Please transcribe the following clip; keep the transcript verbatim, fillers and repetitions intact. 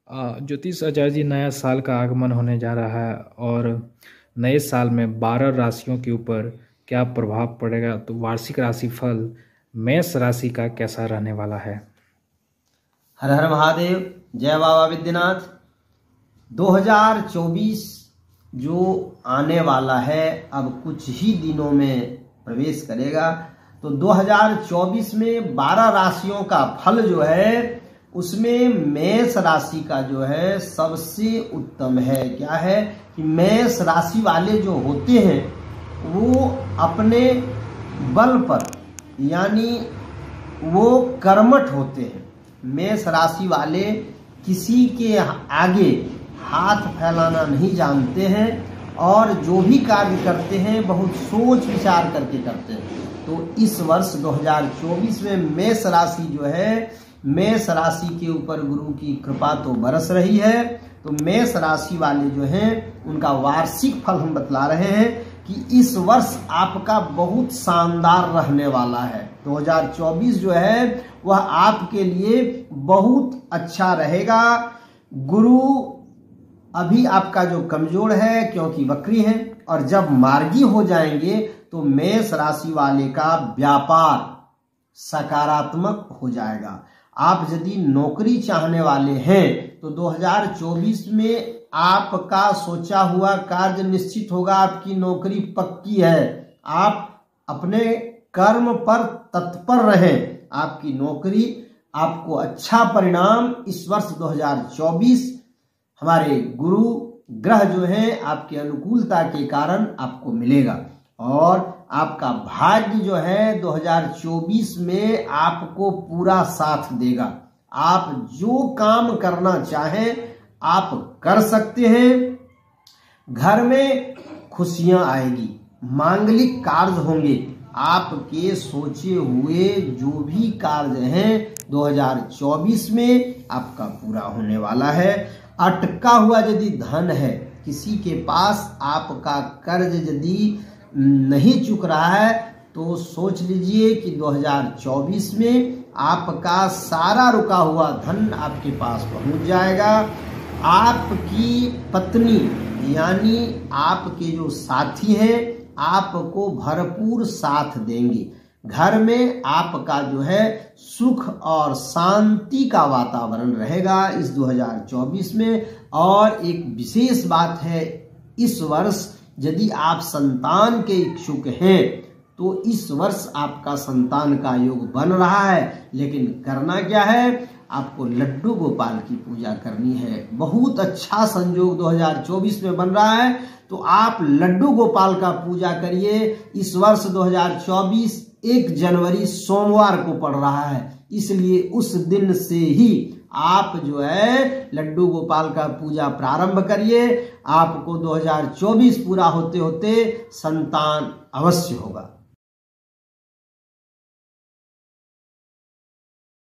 अ, ज्योतिष आचार्य जी, नया साल का आगमन होने जा रहा है और नए साल में बारह राशियों के ऊपर क्या प्रभाव पड़ेगा, तो वार्षिक राशिफल मेष राशि का कैसा रहने वाला है। हर हर महादेव, जय बाबा विद्यनाथ। दो हज़ार चौबीस जो आने वाला है अब कुछ ही दिनों में प्रवेश करेगा, तो दो हज़ार चौबीस में बारह राशियों का फल जो है उसमें मेष राशि का जो है सबसे उत्तम है। क्या है कि मेष राशि वाले जो होते हैं वो अपने बल पर यानी वो कर्मठ होते हैं। मेष राशि वाले किसी के आगे हाथ फैलाना नहीं जानते हैं और जो भी कार्य करते हैं बहुत सोच विचार करके करते हैं। तो इस वर्ष दो हज़ार चौबीस में मेष राशि जो है, मेष राशि के ऊपर गुरु की कृपा तो बरस रही है। तो मेष राशि वाले जो हैं उनका वार्षिक फल हम बतला रहे हैं कि इस वर्ष आपका बहुत शानदार रहने वाला है। दो हज़ार चौबीस जो है वह आपके लिए बहुत अच्छा रहेगा। गुरु अभी आपका जो कमजोर है क्योंकि वक्री है, और जब मार्गी हो जाएंगे तो मेष राशि वाले का व्यापार सकारात्मक हो जाएगा। आप यदि नौकरी चाहने वाले हैं तो दो हज़ार चौबीस में आपका सोचा हुआ कार्य निश्चित होगा, आपकी नौकरी पक्की है। आप अपने कर्म पर तत्पर रहें, आपकी नौकरी आपको अच्छा परिणाम इस वर्ष दो हज़ार चौबीस हमारे गुरु ग्रह जो हैं आपकी अनुकूलता के कारण आपको मिलेगा। और आपका भाग्य जो है दो हज़ार चौबीस में आपको पूरा साथ देगा। आप जो काम करना चाहें आप कर सकते हैं। घर में खुशियां आएगी, मांगलिक कार्य होंगे, आपके सोचे हुए जो भी कार्य हैं दो हज़ार चौबीस में आपका पूरा होने वाला है। अटका हुआ यदि धन है, किसी के पास आपका कर्ज यदि नहीं चुक रहा है, तो सोच लीजिए कि दो हज़ार चौबीस में आपका सारा रुका हुआ धन आपके पास पहुंच जाएगा। आपकी पत्नी यानी आपके जो साथी हैं आपको भरपूर साथ देंगे। घर में आपका जो है सुख और शांति का वातावरण रहेगा इस दो हज़ार चौबीस में। और एक विशेष बात है, इस वर्ष यदि आप संतान के इच्छुक हैं तो इस वर्ष आपका संतान का योग बन रहा है। लेकिन करना क्या है, आपको लड्डू गोपाल की पूजा करनी है। बहुत अच्छा संयोग दो हज़ार चौबीस में बन रहा है, तो आप लड्डू गोपाल का पूजा करिए। इस वर्ष दो हज़ार चौबीस एक जनवरी सोमवार को पड़ रहा है, इसलिए उस दिन से ही आप जो है लड्डू गोपाल का पूजा प्रारंभ करिए। आपको दो हज़ार चौबीस पूरा होते होते संतान अवश्य होगा।